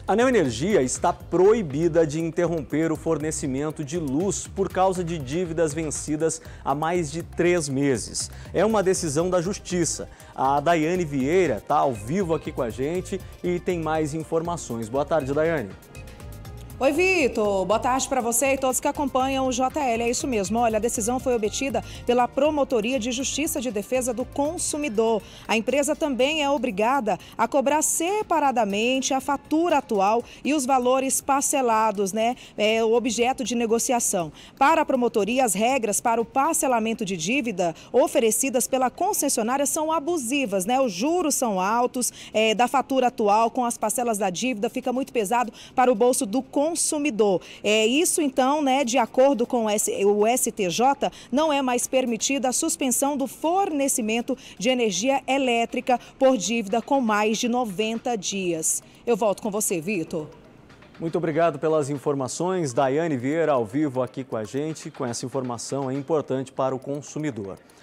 A Neoenergia está proibida de interromper o fornecimento de luz por causa de dívidas vencidas há mais de 3 meses. É uma decisão da Justiça. A Daiane Vieira está ao vivo aqui com a gente e tem mais informações. Boa tarde, Daiane. Oi, Vitor. Boa tarde para você e todos que acompanham o JL. É isso mesmo. Olha, a decisão foi obtida pela Promotoria de Justiça de Defesa do Consumidor. A empresa também é obrigada a cobrar separadamente a fatura atual e os valores parcelados, né? É o objeto de negociação. Para a promotoria, as regras para o parcelamento de dívida oferecidas pela concessionária são abusivas, né? Os juros são altos, da fatura atual com as parcelas da dívida fica muito pesado para o bolso do consumidor. Isso, então, né, de acordo com o STJ, não é mais permitida a suspensão do fornecimento de energia elétrica por dívida com mais de 90 dias. Eu volto com você, Vitor. Muito obrigado pelas informações. Daiane Vieira ao vivo aqui com a gente, com essa informação importante para o consumidor.